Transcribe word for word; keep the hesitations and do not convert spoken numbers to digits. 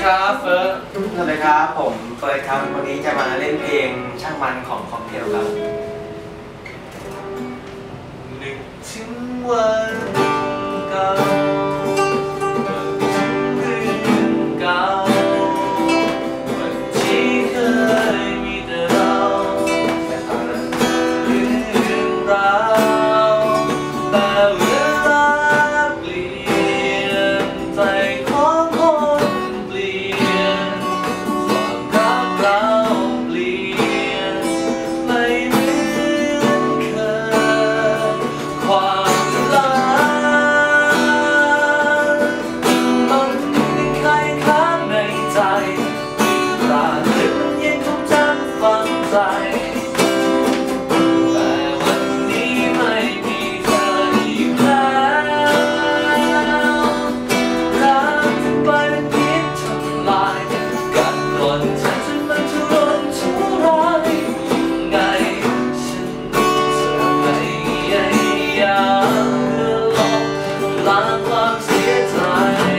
ครับเฟิร์สสวัสดีครับผมเฟิร์สครับวันนี้จะมาเล่นเพลงช่างมันของค็อกเทลครับนึกถึงวันเก่าวันถึงเรื่องเก่าวันที่เคยมีแต่เราแต่ตอนนั้นเรื่องราวแต่เวลาเปลี่ยนใจของคนเปลี่ยนความรักเราเปลี่ยนไม่เหมือนเคยความรักมันยังคาค้างในใจตราตรึงยังคงจำฝังใจแต่วันนี้ไม่มีเธออีกแล้วรักไปเป็นพิษทำลายกัดกร่อนฉันจนมันทุรนทุรายยังไงฉันจะพยายามเพื่อลบล้างความเสียใจ